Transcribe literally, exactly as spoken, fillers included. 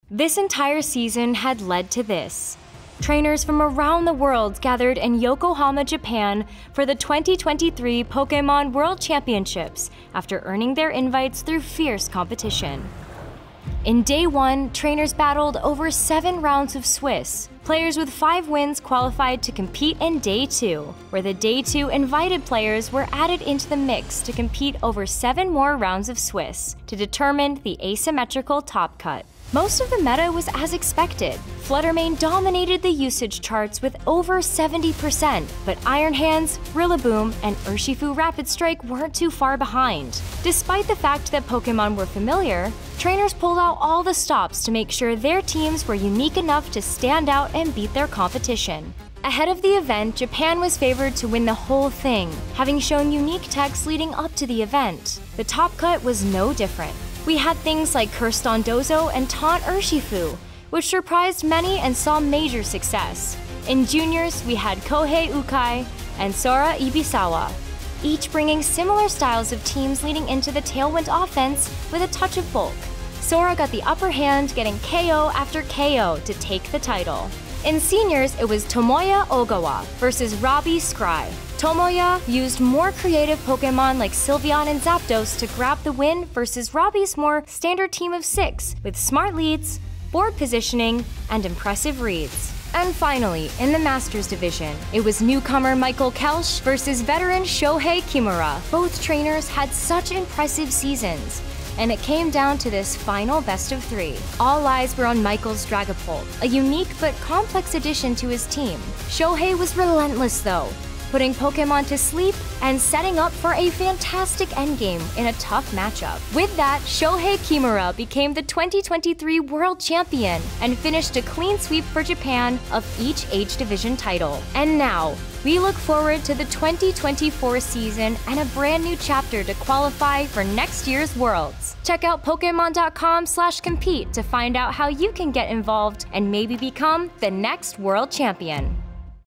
This entire season had led to this. Trainers from around the world gathered in Yokohama, Japan for the twenty twenty-three Pokémon World Championships after earning their invites through fierce competition. In day one, trainers battled over seven rounds of Swiss. Players with five wins qualified to compete in day two, where the day two invited players were added into the mix to compete over seven more rounds of Swiss to determine the asymmetrical top cut. Most of the meta was as expected. Fluttermane dominated the usage charts with over seventy percent, but Iron Hands, Rillaboom, and Urshifu Rapid Strike weren't too far behind. Despite the fact that Pokémon were familiar, trainers pulled out all the stops to make sure their teams were unique enough to stand out and beat their competition. Ahead of the event, Japan was favored to win the whole thing, having shown unique techs leading up to the event. The top cut was no different. We had things like Curse Dondozo and Taunt Urshifu, which surprised many and saw major success. In juniors, we had Kohei Ukai and Sora Ibisawa, each bringing similar styles of teams leading into the Tailwind offense with a touch of bulk. Sora got the upper hand, getting K O after K O to take the title. In seniors, it was Tomoya Ogawa versus Robbie Scry. Tomoya used more creative Pokémon like Sylveon and Zapdos to grab the win versus Robbie's more standard team of six with smart leads, board positioning, and impressive reads. And finally, in the Masters division, it was newcomer Michael Kelsch versus veteran Shohei Kimura. Both trainers had such impressive seasons, and it came down to this final best of three. All eyes were on Michael's Dragapult, a unique but complex addition to his team. Shohei was relentless though, putting Pokémon to sleep and setting up for a fantastic endgame in a tough matchup. With that, Shohei Kimura became the twenty twenty-three World Champion and finished a clean sweep for Japan of each age division title. And now, we look forward to the twenty twenty-four season and a brand new chapter to qualify for next year's Worlds. Check out Pokemon dot com slash compete to find out how you can get involved and maybe become the next World Champion.